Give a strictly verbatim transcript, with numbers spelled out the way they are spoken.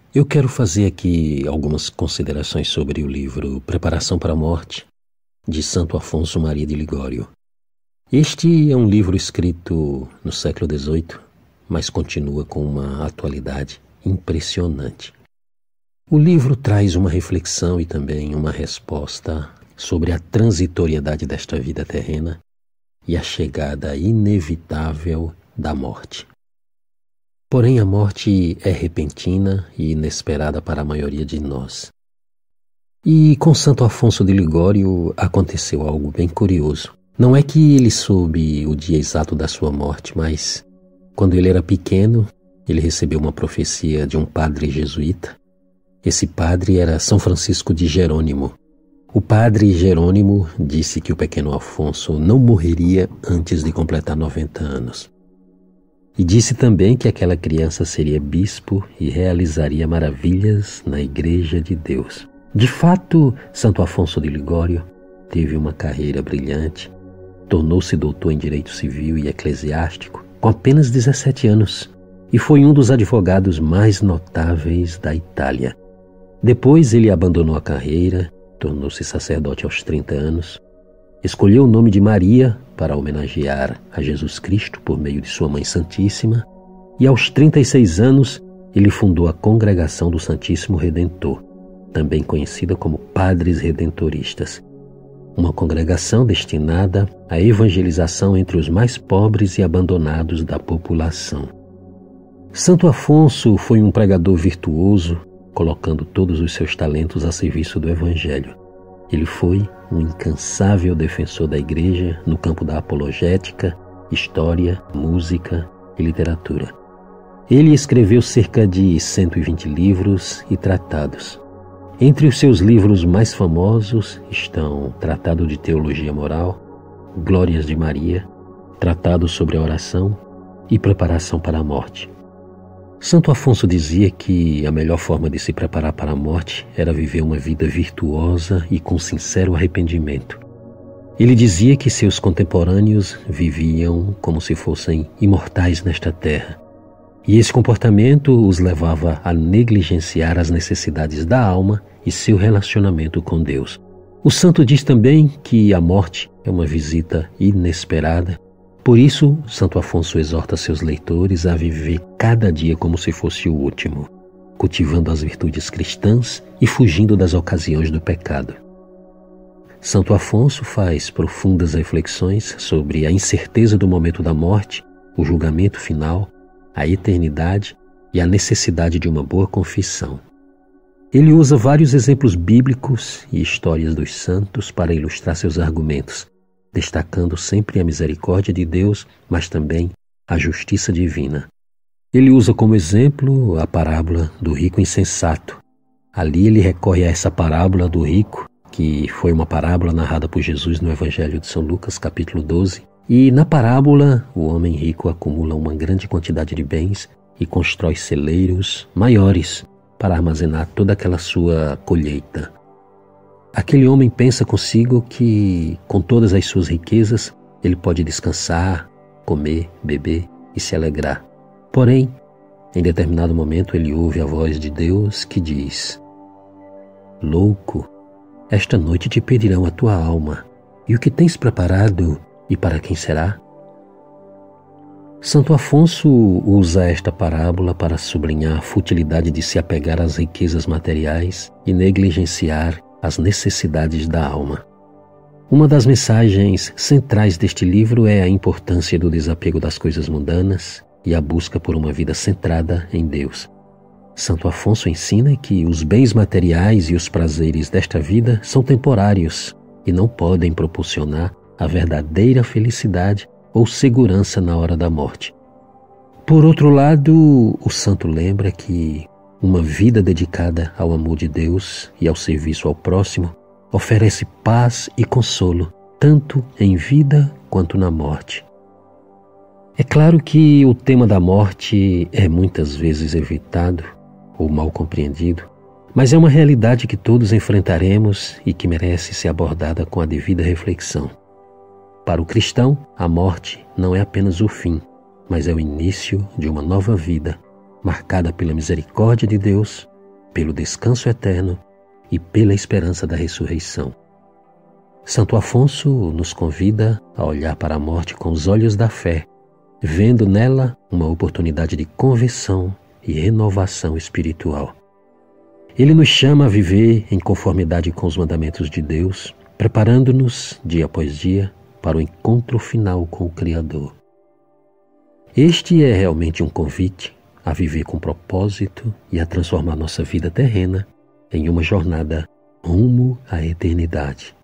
Eu quero fazer aqui algumas considerações sobre o livro Preparação para a Morte, de Santo Afonso Maria de Ligório. Este é um livro escrito no século dezoito, mas continua com uma atualidade impressionante. O livro traz uma reflexão e também uma resposta sobre a transitoriedade desta vida terrena e a chegada inevitável da morte. Porém, a morte é repentina e inesperada para a maioria de nós. E com Santo Afonso de Ligório aconteceu algo bem curioso. Não é que ele soube o dia exato da sua morte, mas quando ele era pequeno, ele recebeu uma profecia de um padre jesuíta. Esse padre era São Francisco de Jerônimo. O padre Jerônimo disse que o pequeno Afonso não morreria antes de completar noventa anos. E disse também que aquela criança seria bispo e realizaria maravilhas na Igreja de Deus. De fato, Santo Afonso de Ligório teve uma carreira brilhante, tornou-se doutor em Direito Civil e Eclesiástico com apenas dezessete anos e foi um dos advogados mais notáveis da Itália. Depois ele abandonou a carreira, tornou-se sacerdote aos trinta anos, escolheu o nome de Maria para homenagear a Jesus Cristo por meio de sua Mãe Santíssima e aos trinta e seis anos ele fundou a Congregação do Santíssimo Redentor, também conhecida como Padres Redentoristas, uma congregação destinada à evangelização entre os mais pobres e abandonados da população. Santo Afonso foi um pregador virtuoso, colocando todos os seus talentos a serviço do Evangelho. Ele foi um incansável defensor da Igreja no campo da apologética, história, música e literatura. Ele escreveu cerca de cento e vinte livros e tratados. Entre os seus livros mais famosos estão Tratado de Teologia Moral, Glórias de Maria, Tratado sobre a Oração e Preparação para a Morte. Santo Afonso dizia que a melhor forma de se preparar para a morte era viver uma vida virtuosa e com sincero arrependimento. Ele dizia que seus contemporâneos viviam como se fossem imortais nesta terra, e esse comportamento os levava a negligenciar as necessidades da alma e seu relacionamento com Deus. O santo diz também que a morte é uma visita inesperada. Por isso, Santo Afonso exorta seus leitores a viver cada dia como se fosse o último, cultivando as virtudes cristãs e fugindo das ocasiões do pecado. Santo Afonso faz profundas reflexões sobre a incerteza do momento da morte, o julgamento final, a eternidade e a necessidade de uma boa confissão. Ele usa vários exemplos bíblicos e histórias dos santos para ilustrar seus argumentos, destacando sempre a misericórdia de Deus, mas também a justiça divina. Ele usa como exemplo a parábola do rico insensato. Ali ele recorre a essa parábola do rico, que foi uma parábola narrada por Jesus no Evangelho de São Lucas, capítulo doze. E na parábola, o homem rico acumula uma grande quantidade de bens e constrói celeiros maiores para armazenar toda aquela sua colheita. Aquele homem pensa consigo que, com todas as suas riquezas, ele pode descansar, comer, beber e se alegrar. Porém, em determinado momento ele ouve a voz de Deus que diz: "Louco, esta noite te pedirão a tua alma, e o que tens preparado e para quem será?" Santo Afonso usa esta parábola para sublinhar a futilidade de se apegar às riquezas materiais e negligenciar as necessidades da alma. Uma das mensagens centrais deste livro é a importância do desapego das coisas mundanas e a busca por uma vida centrada em Deus. Santo Afonso ensina que os bens materiais e os prazeres desta vida são temporários e não podem proporcionar a verdadeira felicidade ou segurança na hora da morte. Por outro lado, o santo lembra que uma vida dedicada ao amor de Deus e ao serviço ao próximo oferece paz e consolo, tanto em vida quanto na morte. É claro que o tema da morte é muitas vezes evitado ou mal compreendido, mas é uma realidade que todos enfrentaremos e que merece ser abordada com a devida reflexão. Para o cristão, a morte não é apenas o fim, mas é o início de uma nova vida, marcada pela misericórdia de Deus, pelo descanso eterno e pela esperança da ressurreição. Santo Afonso nos convida a olhar para a morte com os olhos da fé, vendo nela uma oportunidade de conversão e renovação espiritual. Ele nos chama a viver em conformidade com os mandamentos de Deus, preparando-nos, dia após dia, para o encontro final com o Criador. Este é realmente um convite a viver com propósito e a transformar nossa vida terrena em uma jornada rumo à eternidade.